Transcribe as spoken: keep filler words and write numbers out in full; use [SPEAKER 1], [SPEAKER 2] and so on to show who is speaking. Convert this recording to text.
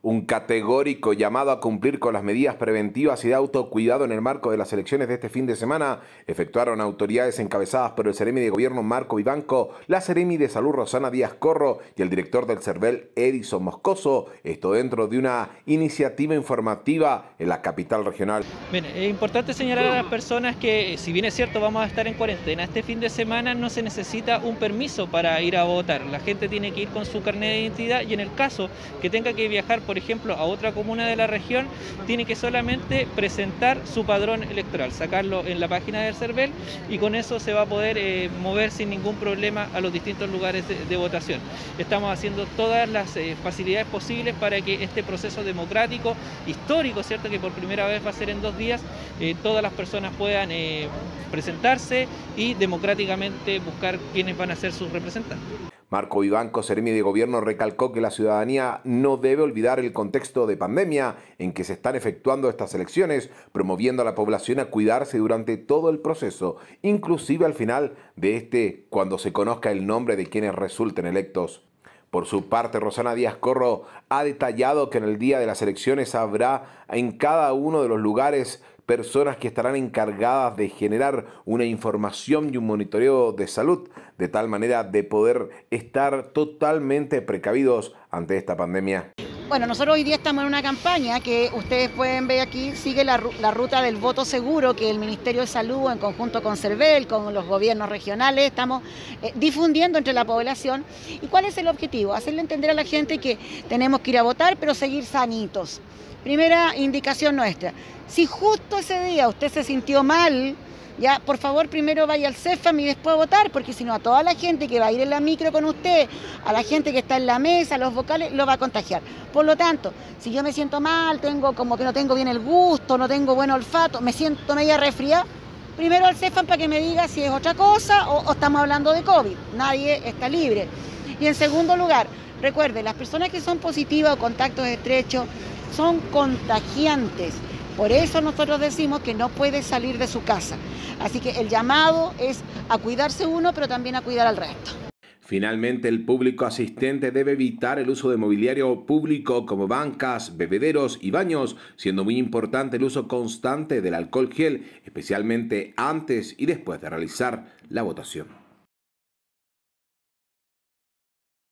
[SPEAKER 1] Un categórico llamado a cumplir con las medidas preventivas y de autocuidado en el marco de las elecciones de este fin de semana efectuaron autoridades encabezadas por el Seremi de Gobierno Marco Vivanco, la Seremi de Salud Rosana Díaz Corro y el director del CERVEL Edison Moscoso, esto dentro de una iniciativa informativa en la capital regional.
[SPEAKER 2] Bien, es importante señalar a las personas que, si bien es cierto vamos a estar en cuarentena, este fin de semana no se necesita un permiso para ir a votar. La gente tiene que ir con su carnet de identidad y en el caso que tenga que viajar, por ejemplo, a otra comuna de la región, tiene que solamente presentar su padrón electoral, sacarlo en la página del CERVEL y con eso se va a poder eh, mover sin ningún problema a los distintos lugares de, de votación. Estamos haciendo todas las eh, facilidades posibles para que este proceso democrático, histórico, ¿cierto?, que por primera vez va a ser en dos días, eh, todas las personas puedan eh, presentarse y democráticamente buscar quiénes van a ser sus representantes.
[SPEAKER 1] Marco Vivanco, Seremi de Gobierno, recalcó que la ciudadanía no debe olvidar el contexto de pandemia en que se están efectuando estas elecciones, promoviendo a la población a cuidarse durante todo el proceso, inclusive al final de este, cuando se conozca el nombre de quienes resulten electos. Por su parte, Rosana Díaz Corro ha detallado que en el día de las elecciones habrá en cada uno de los lugares personas que estarán encargadas de generar una información y un monitoreo de salud, de tal manera de poder estar totalmente precavidos ante esta pandemia.
[SPEAKER 3] Bueno, nosotros hoy día estamos en una campaña que ustedes pueden ver aquí, sigue la, la ruta del voto seguro que el Ministerio de Salud en conjunto con CERVEL, con los gobiernos regionales, estamos eh, difundiendo entre la población. ¿Y cuál es el objetivo? Hacerle entender a la gente que tenemos que ir a votar, pero seguir sanitos. Primera indicación nuestra, si justo ese día usted se sintió mal, ya, por favor, primero vaya al CEFAM y después a votar, porque si no a toda la gente que va a ir en la micro con usted, a la gente que está en la mesa, a los vocales, lo va a contagiar. Por lo tanto, si yo me siento mal, tengo como que no tengo bien el gusto, no tengo buen olfato, me siento media resfriada, primero al CEFAM para que me diga si es otra cosa o, o estamos hablando de COVID. Nadie está libre. Y en segundo lugar, recuerde, las personas que son positivas o contactos estrechos son contagiantes. Por eso nosotros decimos que no puede salir de su casa. Así que el llamado es a cuidarse uno, pero también a cuidar al resto.
[SPEAKER 1] Finalmente, el público asistente debe evitar el uso de mobiliario público como bancas, bebederos y baños, siendo muy importante el uso constante del alcohol gel, especialmente antes y después de realizar la votación.